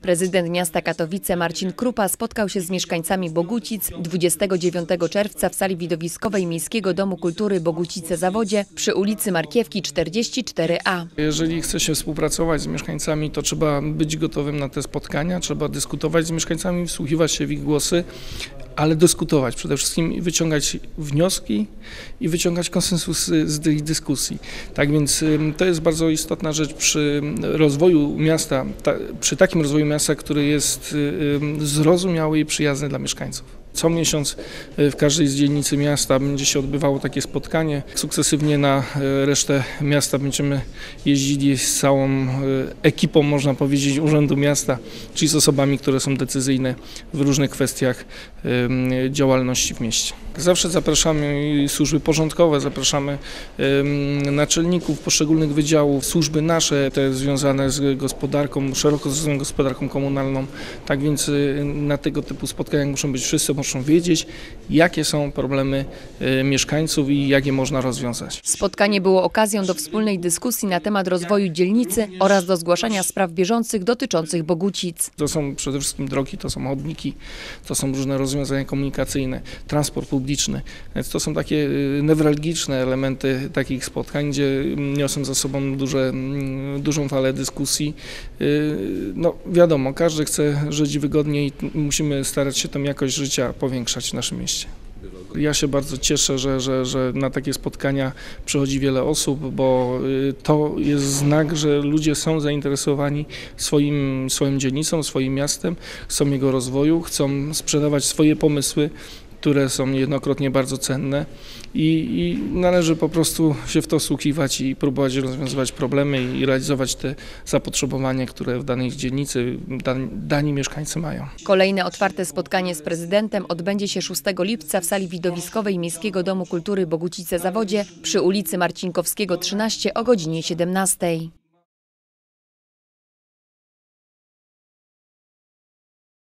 Prezydent miasta Katowice Marcin Krupa spotkał się z mieszkańcami Bogucic 29 czerwca w sali widowiskowej Miejskiego Domu Kultury Bogucice-Zawodzie przy ulicy Markiewki 44A. Jeżeli chce się współpracować z mieszkańcami, to trzeba być gotowym na te spotkania, trzeba dyskutować z mieszkańcami, wsłuchiwać się w ich głosy, ale dyskutować przede wszystkim, wyciągać wnioski i wyciągać konsensusy z tych dyskusji. Tak więc to jest bardzo istotna rzecz przy rozwoju miasta, przy takim rozwoju miasta, który jest zrozumiały i przyjazny dla mieszkańców. Co miesiąc w każdej z dzielnicy miasta będzie się odbywało takie spotkanie. Sukcesywnie na resztę miasta będziemy jeździli z całą ekipą, można powiedzieć, Urzędu Miasta, czyli z osobami, które są decyzyjne w różnych kwestiach działalności w mieście. Zawsze zapraszamy służby porządkowe, zapraszamy naczelników poszczególnych wydziałów, służby nasze, te związane z gospodarką, szeroko z gospodarką komunalną. Tak więc na tego typu spotkaniach muszą być wszyscy, muszą wiedzieć, jakie są problemy mieszkańców i jak je można rozwiązać. Spotkanie było okazją do wspólnej dyskusji na temat rozwoju dzielnicy oraz do zgłaszania spraw bieżących dotyczących Bogucic. To są przede wszystkim drogi, to są chodniki, to są różne rozwiązania komunikacyjne, transport publiczny. Więc to są takie newralgiczne elementy takich spotkań, gdzie niosą za sobą dużą falę dyskusji. No wiadomo, każdy chce żyć wygodnie i musimy starać się tą jakość życia powiększać w naszym mieście. Ja się bardzo cieszę, że na takie spotkania przychodzi wiele osób, bo to jest znak, że ludzie są zainteresowani swoją dzielnicą, swoim miastem, chcą jego rozwoju, chcą sprzedawać swoje pomysły, które są niejednokrotnie bardzo cenne i należy po prostu się w to wsłuchiwać i próbować rozwiązywać problemy i realizować te zapotrzebowania, które w danej dzielnicy dani mieszkańcy mają. Kolejne otwarte spotkanie z prezydentem odbędzie się 6 lipca w sali widowiskowej Miejskiego Domu Kultury Bogucice-Zawodzie przy ulicy Marcinkowskiego 13 o godzinie 17.